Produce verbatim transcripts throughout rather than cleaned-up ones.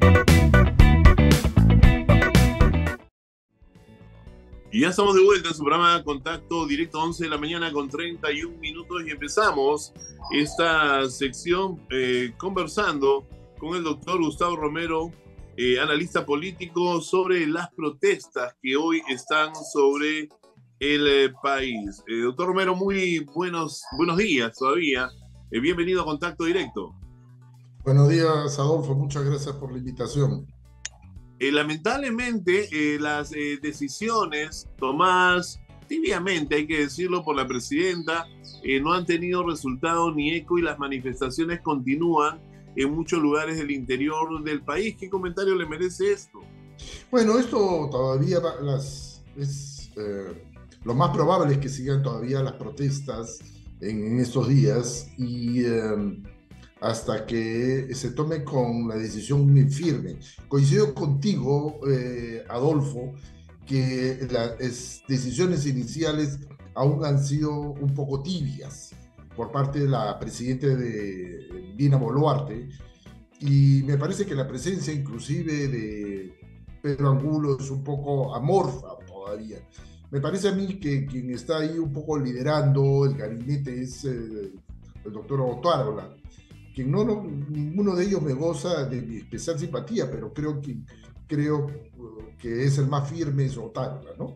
Y ya estamos de vuelta en su programa Contacto Directo, once de la mañana con treinta y un minutos, y empezamos esta sección eh, conversando con el doctor Gustavo Romero, eh, analista político, sobre las protestas que hoy están sobre el eh, país. Eh, doctor Romero, muy buenos, buenos días todavía. Eh, bienvenido a Contacto Directo. Buenos días, Adolfo. Muchas gracias por la invitación. Eh, lamentablemente, eh, las eh, decisiones tomadas tibiamente, hay que decirlo, por la presidenta, eh, no han tenido resultado ni eco, y las manifestaciones continúan en muchos lugares del interior del país. ¿Qué comentario le merece esto? Bueno, esto todavía va, las, es eh, lo más probable es que sigan todavía las protestas en, en estos días, y eh, hasta que se tome con la decisión firme. Coincido contigo, eh, Adolfo, que las decisiones iniciales aún han sido un poco tibias por parte de la presidenta de Dina Boluarte, y me parece que la presencia inclusive de Pedro Angulo es un poco amorfa todavía. Me parece a mí que quien está ahí un poco liderando el gabinete es eh, el doctor Otárola, que no, no, ninguno de ellos me goza de mi especial simpatía, pero creo que, creo que es el más firme, es Otárola, ¿no?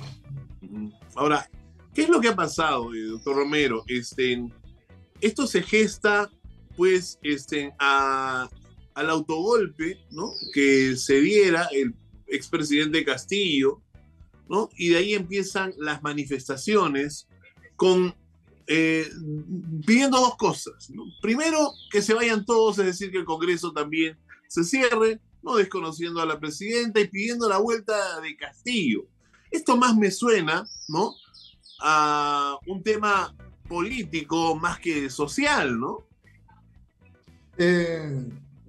Ahora, ¿qué es lo que ha pasado, eh, doctor Romero? Este, esto se gesta, pues, este, a, al autogolpe, ¿no?, que se diera el expresidente Castillo, ¿no? Y de ahí empiezan las manifestaciones con... Eh, pidiendo dos cosas, ¿no? Primero, que se vayan todos, es decir, que el Congreso también se cierre, no desconociendo a la presidenta, y pidiendo la vuelta de Castillo. Esto más me suena, ¿no?, a un tema político más que social, ¿no? Eh,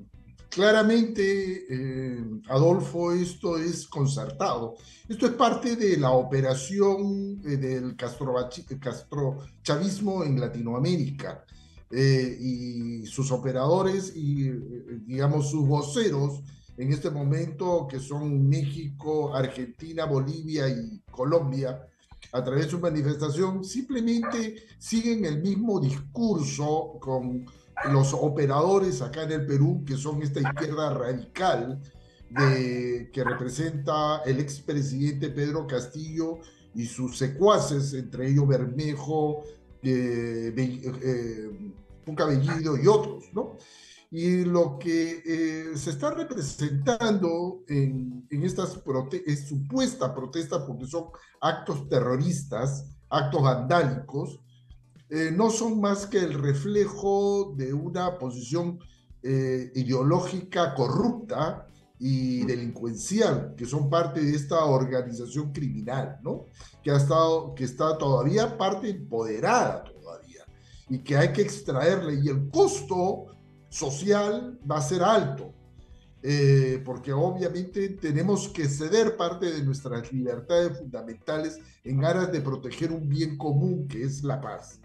claramente, eh, Adolfo, esto es concertado. Esto es parte de la operación eh, del castrochavismo en Latinoamérica, eh, y sus operadores y, eh, digamos, sus voceros en este momento, que son México, Argentina, Bolivia y Colombia, a través de su manifestación, simplemente siguen el mismo discurso con los operadores acá en el Perú, que son esta izquierda radical de, que representa el expresidente Pedro Castillo y sus secuaces, entre ellos Bermejo, eh, Be, eh, Puca Bellido y otros, ¿no? Y lo que eh, se está representando en, en estas prote es supuesta protesta, porque son actos terroristas, actos vandálicos, eh, no son más que el reflejo de una posición eh, ideológica corrupta y delincuencial, que son parte de esta organización criminal, ¿no? Que, ha estado, que está todavía parte empoderada todavía, y que hay que extraerle, y el costo social va a ser alto, eh, porque obviamente tenemos que ceder parte de nuestras libertades fundamentales en aras de proteger un bien común, que es la paz.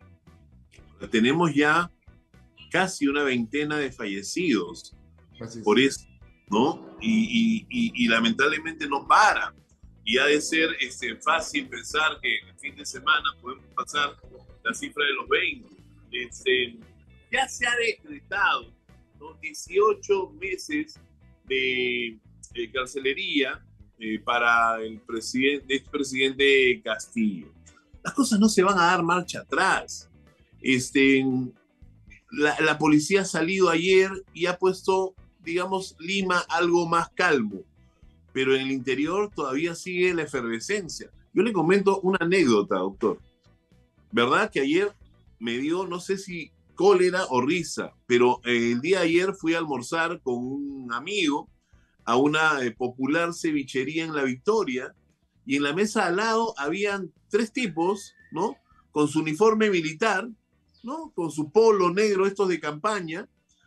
Tenemos ya casi una veintena de fallecidos por eso, ¿no? Y, y, y, y lamentablemente no para. Y ha de ser este, fácil pensar que el fin de semana podemos pasar la cifra de los veinte. Este, ya se ha decretado, ¿no?, dieciocho meses de, de carcelería eh, para el presidente, expresidente Castillo. Las cosas no se van a dar marcha atrás. Este, la, la policía ha salido ayer y ha puesto, digamos, Lima algo más calmo, pero en el interior todavía sigue la efervescencia. Yo le comento una anécdota, doctor. ¿Verdad que ayer me dio, no sé si cólera o risa, pero el día de ayer fui a almorzar con un amigo a una eh, popular cevichería en La Victoria, y en la mesa al lado habían tres tipos, ¿no?, con su uniforme militar, ¿no?, con su polo negro, estos de campaña,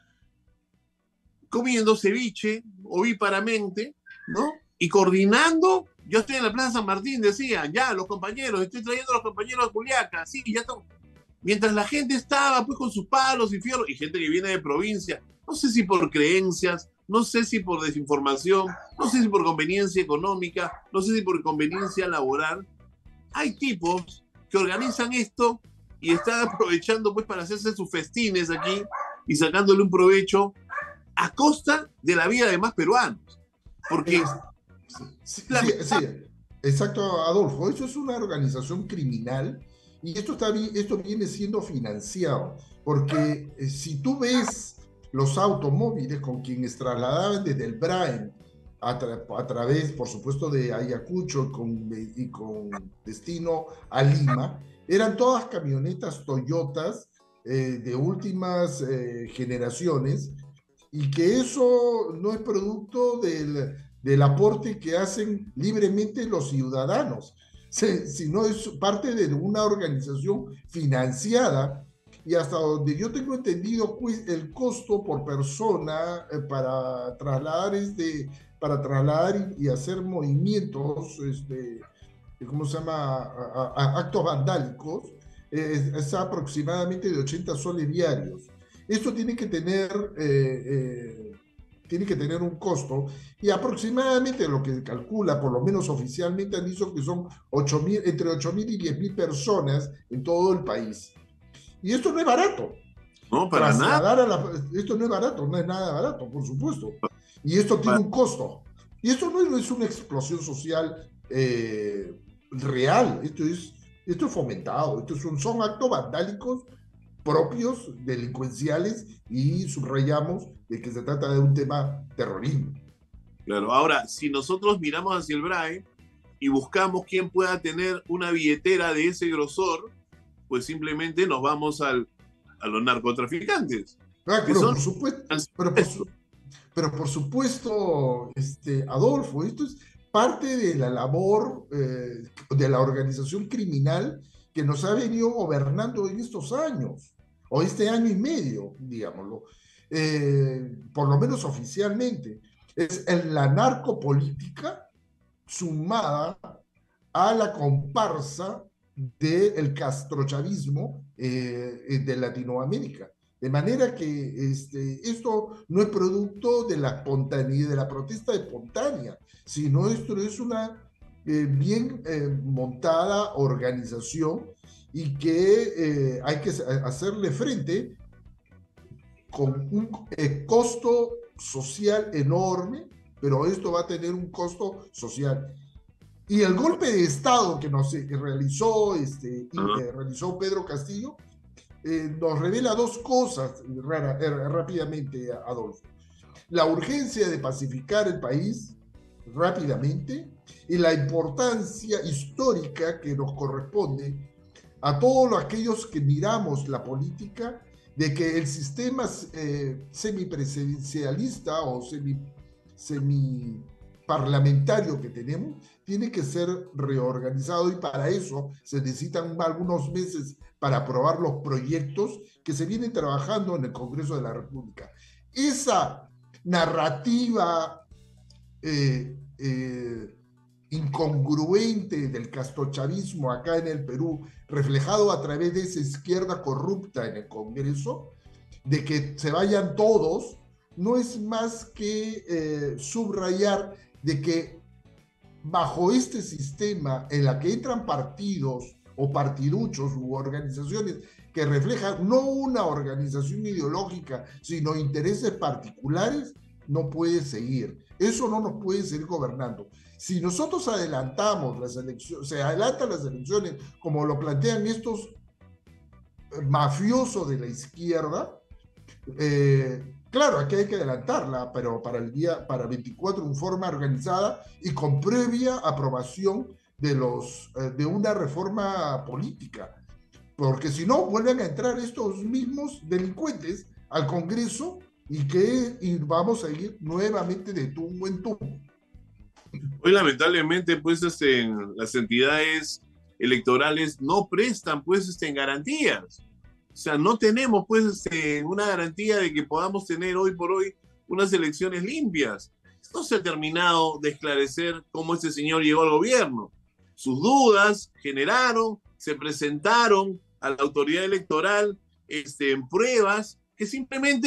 comiendo ceviche ovíparamente, ¿no?, y coordinando. Yo estoy en la Plaza San Martín, decían, ya, los compañeros, estoy trayendo a los compañeros a Juliaca, sí, ya estamos. Mientras la gente estaba, pues, con sus palos y fierros, y gente que viene de provincia, no sé si por creencias, no sé si por desinformación, no sé si por conveniencia económica, no sé si por conveniencia laboral. Hay tipos que organizan esto y están aprovechando pues para hacerse sus festines aquí y sacándole un provecho a costa de la vida de más peruanos. Porque... Sí, sí, sí, exacto, Adolfo. Eso es una organización criminal y esto, está, esto viene siendo financiado. Porque eh, si tú ves los automóviles con quienes trasladaban desde el Brain a, tra a través, por supuesto, de Ayacucho con, y con destino a Lima, eran todas camionetas Toyotas eh, de últimas eh, generaciones, y que eso no es producto del, del aporte que hacen libremente los ciudadanos, sino es parte de una organización financiada. Y hasta donde yo tengo entendido, pues el costo por persona eh, para trasladar este, para trasladar y, y hacer movimientos, este, ¿cómo se llama? A, a, actos vandálicos, eh, es, es aproximadamente de ochenta soles diarios. Esto tiene que tener, eh, eh, tiene que tener un costo, y aproximadamente lo que calcula, por lo menos oficialmente han dicho que son ocho mil, entre ocho mil y diez mil personas en todo el país. Y esto no es barato. No, para Trasladar nada. A la, esto no es barato, no es nada barato, por supuesto. Y esto tiene un costo. Y esto no es una explosión social eh, real, esto es, esto es fomentado, estos son, son actos vandálicos propios, delincuenciales, y subrayamos de que se trata de un tema terrorismo. Claro, ahora, si nosotros miramos hacia el Brae y buscamos quién pueda tener una billetera de ese grosor, pues simplemente nos vamos al, a los narcotraficantes. Ah, pero, son... por supuesto, pero, por su, pero por supuesto, este, Adolfo, esto es parte de la labor eh, de la organización criminal que nos ha venido gobernando en estos años, o este año y medio, digámoslo, eh, por lo menos oficialmente. Es la narcopolítica sumada a la comparsa del castrochavismo eh, de Latinoamérica. De manera que este, esto no es producto de la espontaneidad, de la protesta espontánea, sino esto es una eh, bien eh, montada organización, y que eh, hay que hacerle frente con un eh, costo social enorme, pero esto va a tener un costo social. Y el golpe de Estado que nos que realizó, este, y, eh, realizó Pedro Castillo eh, nos revela dos cosas rara, eh, rápidamente, Adolfo. La urgencia de pacificar el país rápidamente y la importancia histórica que nos corresponde a todos aquellos que miramos la política, de que el sistema eh, semipresidencialista o semi, semi parlamentario que tenemos tiene que ser reorganizado, y para eso se necesitan algunos meses para aprobar los proyectos que se vienen trabajando en el Congreso de la República. Esa narrativa eh, eh, incongruente del castrochavismo acá en el Perú, reflejado a través de esa izquierda corrupta en el Congreso, de que se vayan todos, no es más que eh, subrayar de que bajo este sistema en la que entran partidos o partiduchos u organizaciones que reflejan no una organización ideológica, sino intereses particulares, no puede seguir. Eso no nos puede seguir gobernando. Si nosotros adelantamos las elecciones, se adelantan las elecciones como lo plantean estos mafiosos de la izquierda, eh, claro, aquí hay que adelantarla, pero para el día, para veinticuatro, en forma organizada y con previa aprobación de, los, eh, de una reforma política. Porque si no, vuelven a entrar estos mismos delincuentes al Congreso, y que y vamos a ir nuevamente de tumbo en tumbo. Hoy lamentablemente pues este, las entidades electorales no prestan pues este, garantías. O sea, no tenemos pues este, una garantía de que podamos tener hoy por hoy unas elecciones limpias. No se ha terminado de esclarecer cómo este señor llegó al gobierno. Sus dudas generaron, se presentaron a la autoridad electoral este, en pruebas que simplemente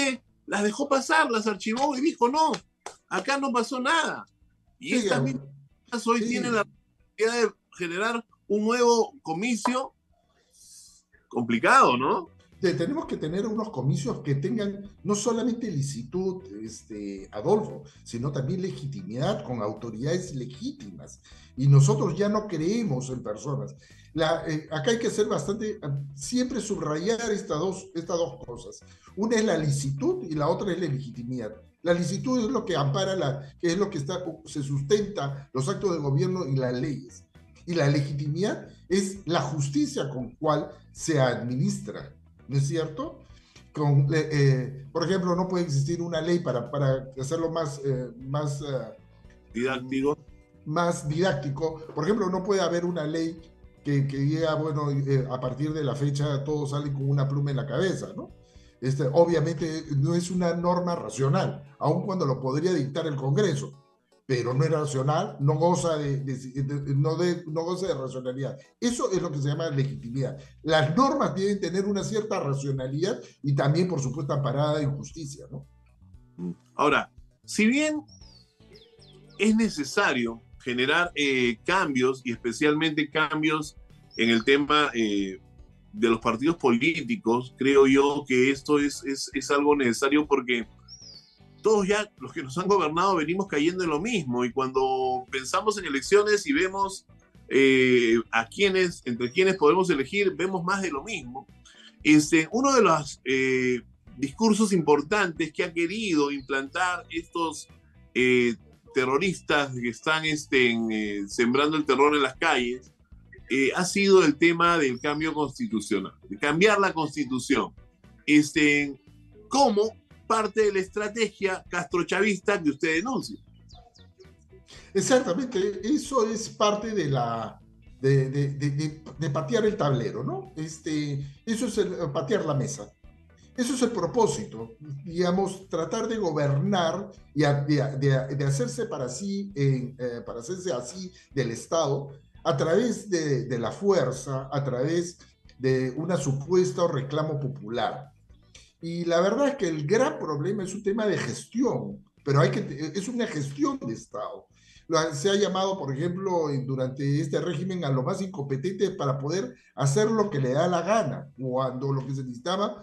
las dejó pasar, las archivó y dijo, no, acá no pasó nada. Y sí, estas mismas hoy sí. tienen la posibilidad de generar un nuevo comicio complicado, ¿no? Tenemos que tener unos comicios que tengan no solamente licitud, este, Adolfo, sino también legitimidad con autoridades legítimas. Y nosotros ya no creemos en personas. La, eh, acá hay que ser bastante, siempre subrayar estas dos, estas dos cosas. Una es la licitud y la otra es la legitimidad. La licitud es lo que ampara, la, que es lo que está, se sustenta los actos de gobierno y las leyes. Y la legitimidad es la justicia con cual se administra. ¿No es cierto? Con, eh, por ejemplo, no puede existir una ley para, para hacerlo más, eh, más uh, didáctico. Más didáctico. Por ejemplo, no puede haber una ley que, que diga, bueno, eh, a partir de la fecha todos salen con una pluma en la cabeza, ¿no? Este, obviamente no es una norma racional, aun cuando lo podría dictar el Congreso, pero no es racional, no goza de, de, de, no, de, no goza de racionalidad. Eso es lo que se llama legitimidad. Las normas deben tener una cierta racionalidad y también, por supuesto, amparada en justicia, ¿no? Ahora, si bien es necesario generar eh, cambios, y especialmente cambios en el tema eh, de los partidos políticos, creo yo que esto es, es, es algo necesario porque todos ya, los que nos han gobernado, venimos cayendo en lo mismo, y cuando pensamos en elecciones y vemos eh, a quienes, entre quienes podemos elegir, vemos más de lo mismo. Este, uno de los eh, discursos importantes que ha querido implantar estos eh, terroristas que están este, en, eh, sembrando el terror en las calles, eh, ha sido el tema del cambio constitucional, de cambiar la constitución. Este, ¿cómo? Parte de la estrategia castrochavista que usted denuncia. Exactamente, eso es parte de la de, de, de, de, de patear el tablero, ¿no? Este, eso es el, patear la mesa. Eso es el propósito, digamos, tratar de gobernar y a, de, de, de hacerse para sí, eh, eh, para hacerse así del Estado a través de, de la fuerza, a través de una supuesta reclamo popular. Y la verdad es que el gran problema es un tema de gestión, pero hay que, es una gestión de Estado. Se ha llamado, por ejemplo, durante este régimen a lo más incompetente para poder hacer lo que le da la gana, cuando lo que se necesitaba,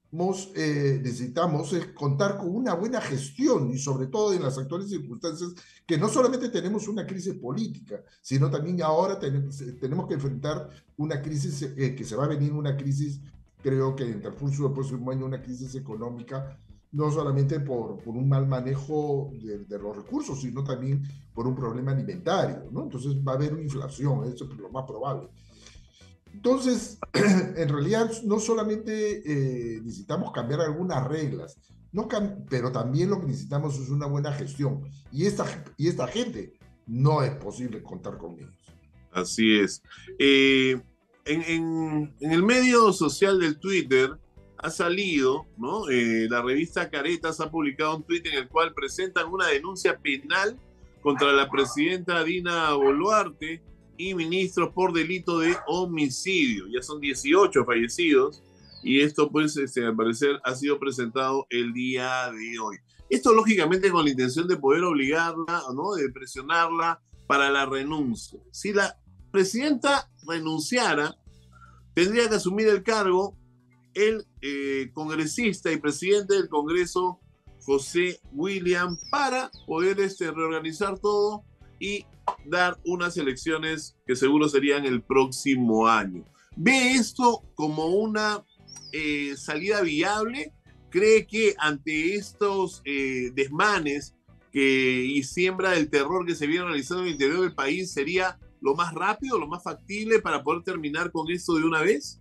eh, necesitamos es contar con una buena gestión, y sobre todo en las actuales circunstancias, que no solamente tenemos una crisis política, sino también ahora tenemos, tenemos que enfrentar una crisis eh, que se va a venir, una crisis, creo que en el transcurso del próximo año, una crisis económica, no solamente por, por un mal manejo de, de los recursos, sino también por un problema alimentario, ¿no? Entonces va a haber una inflación, eso es lo más probable. Entonces, en realidad, no solamente eh, necesitamos cambiar algunas reglas, no pero también lo que necesitamos es una buena gestión. Y esta, y esta gente no es posible contar con ellos. Así es. Eh, en, en, en el medio social del Twitter ha salido, ¿no? Eh, la revista Caretas ha publicado un tuit en el cual presentan una denuncia penal contra la presidenta Dina Boluarte y ministros por delito de homicidio. Ya son dieciocho fallecidos y esto, pues, este, al parecer ha sido presentado el día de hoy. Esto, lógicamente, con la intención de poder obligarla, ¿no? De presionarla para la renuncia. Si la presidenta renunciara, tendría que asumir el cargo el eh, congresista y presidente del Congreso, José William, para poder este, reorganizar todo y dar unas elecciones que seguro serían el próximo año. ¿Ve esto como una eh, salida viable? ¿Cree que ante estos eh, desmanes que, y siembra del terror que se viene realizando en el interior del país sería lo más rápido, lo más factible para poder terminar con esto de una vez?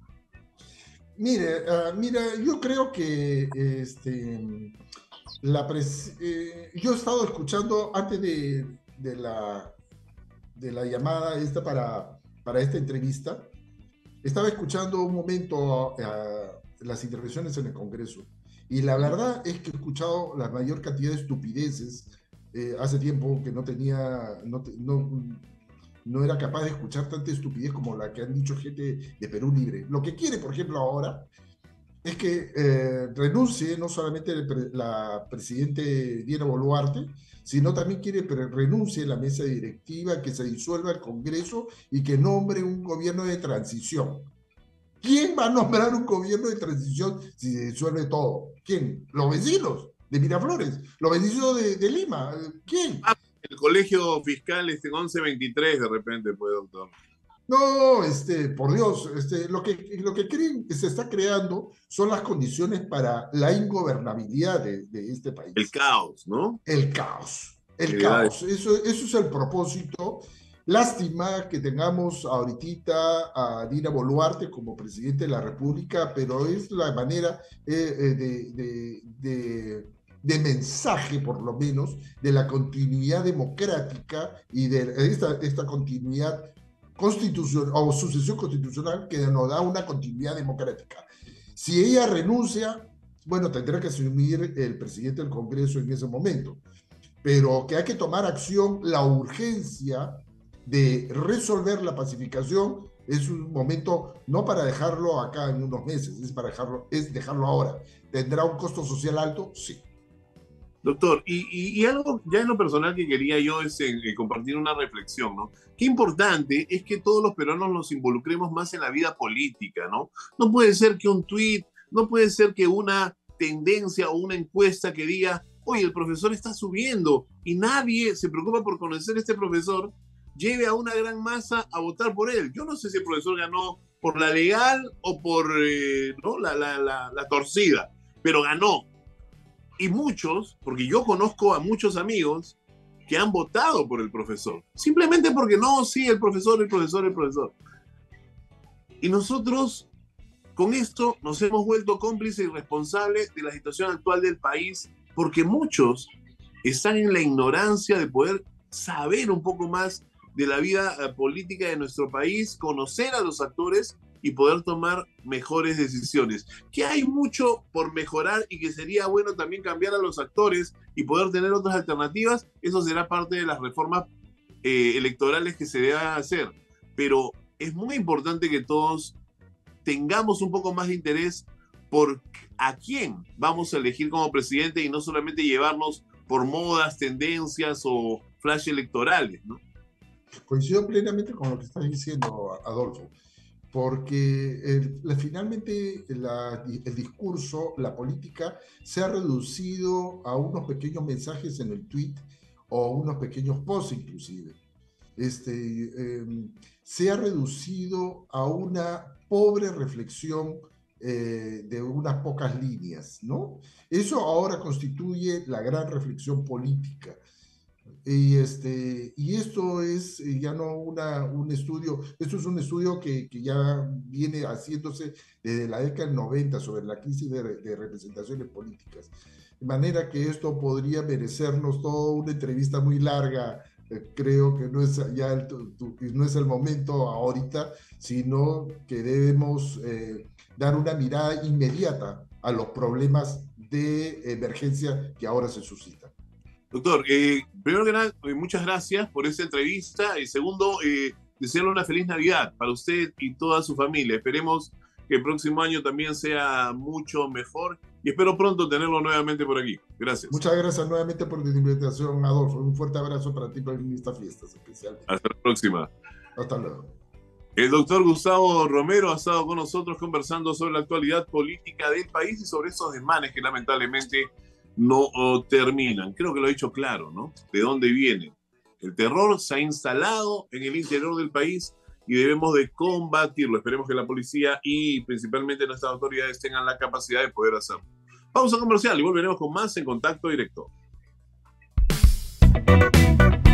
Mire, uh, mira, yo creo que este, la pres eh, yo he estado escuchando antes de, de, la, de la llamada esta para, para esta entrevista, estaba escuchando un momento uh, las intervenciones en el Congreso, y la verdad es que he escuchado la mayor cantidad de estupideces. Eh, hace tiempo que no tenía, no, no, no era capaz de escuchar tanta estupidez como la que han dicho gente de Perú Libre. Lo que quiere, por ejemplo, ahora es que eh, renuncie no solamente el pre la presidente Dina Boluarte, sino también quiere que renuncie la mesa directiva, que se disuelva el Congreso y que nombre un gobierno de transición. ¿Quién va a nombrar un gobierno de transición si se disuelve todo? ¿Quién? Los vecinos de Miraflores, los vecinos de, de Lima. ¿Quién? Ah, el colegio fiscal este once veintitrés de repente, pues, doctor. No, este, por Dios, este, lo que, lo que creen que se está creando son las condiciones para la ingobernabilidad de, de este país. El caos, ¿no? El caos, el caos. Eso, eso es el propósito. Lástima que tengamos ahorita a Dina Boluarte como presidente de la República, pero es la manera eh, de, de, de, de mensaje, por lo menos, de la continuidad democrática y de esta, esta continuidad constitucional o sucesión constitucional que nos da una continuidad democrática. Si ella renuncia, bueno, tendrá que asumir el presidente del Congreso en ese momento, pero que hay que tomar acción, la urgencia de resolver la pacificación es un momento no para dejarlo acá en unos meses, es para dejarlo, es dejarlo ahora. ¿Tendrá un costo social alto? Sí. Doctor, y, y, y algo ya en lo personal que quería yo es eh, compartir una reflexión, ¿no? Qué importante es que todos los peruanos nos involucremos más en la vida política, ¿no? No puede ser que un tuit, no puede ser que una tendencia o una encuesta que diga, oye, el profesor está subiendo y nadie se preocupa por conocer a este profesor, lleve a una gran masa a votar por él. Yo no sé si el profesor ganó por la legal o por eh, ¿no? la, la, la, la torcida, pero ganó. Y muchos, porque yo conozco a muchos amigos que han votado por el profesor, simplemente porque no, sí, el profesor, el profesor, el profesor. Y nosotros con esto nos hemos vuelto cómplices y responsables de la situación actual del país, porque muchos están en la ignorancia de poder saber un poco más de la vida uh, política de nuestro país, conocer a los actores y poder tomar mejores decisiones. Que hay mucho por mejorar y que sería bueno también cambiar a los actores y poder tener otras alternativas, eso será parte de las reformas eh, electorales que se deban hacer. Pero es muy importante que todos tengamos un poco más de interés por a quién vamos a elegir como presidente y no solamente llevarnos por modas, tendencias o flash electorales, ¿no? Coincido plenamente con lo que estás diciendo, Adolfo, porque el, la, finalmente la, el discurso, la política, se ha reducido a unos pequeños mensajes en el tweet o unos pequeños posts inclusive. Este, eh, se ha reducido a una pobre reflexión eh, de unas pocas líneas, ¿no? Eso ahora constituye la gran reflexión política. Y, este, y esto es ya no una, un estudio, esto es un estudio que, que ya viene haciéndose desde la década del noventa sobre la crisis de, de representaciones políticas. De manera que esto podría merecernos toda una entrevista muy larga. Eh, creo que no es ya el, tu, tu, no es el momento ahorita, sino que debemos eh, dar una mirada inmediata a los problemas de emergencia que ahora se suscitan. Doctor, eh, primero que nada, muchas gracias por esta entrevista. Y segundo, eh, desearle una feliz Navidad para usted y toda su familia. Esperemos que el próximo año también sea mucho mejor y espero pronto tenerlo nuevamente por aquí. Gracias. Muchas gracias nuevamente por tu invitación, Adolfo. Un fuerte abrazo para ti en estas fiestas especiales. Hasta la próxima. Hasta luego. El doctor Gustavo Romero ha estado con nosotros conversando sobre la actualidad política del país y sobre esos desmanes que lamentablemente no oh, terminan. Creo que lo he dicho claro, ¿no? ¿De dónde viene? El terror se ha instalado en el interior del país y debemos de combatirlo. Esperemos que la policía y principalmente nuestras autoridades tengan la capacidad de poder hacerlo. Pausa comercial y volveremos con más en Contacto Directo.